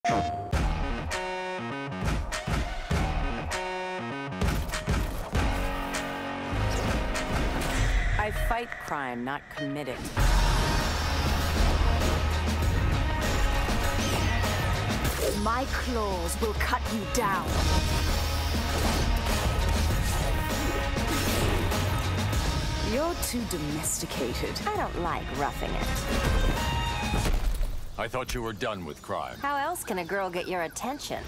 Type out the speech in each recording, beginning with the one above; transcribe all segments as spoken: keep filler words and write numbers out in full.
I fight crime, not commit it. My claws will cut you down. You're too domesticated. I don't like roughing it. I thought you were done with crime. How else can a girl get your attention?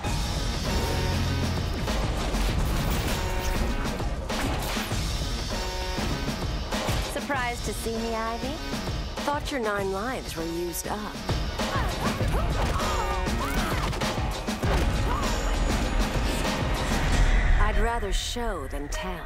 Surprised to see me, Ivy? Thought your nine lives were used up. I'd rather show than tell.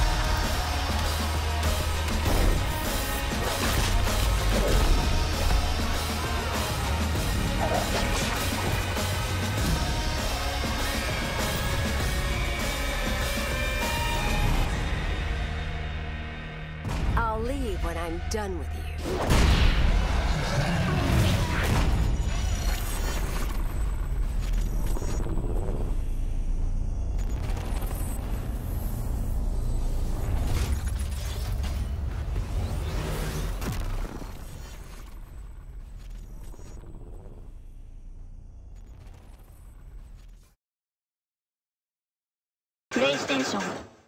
I'll leave when I'm done with you. PlayStation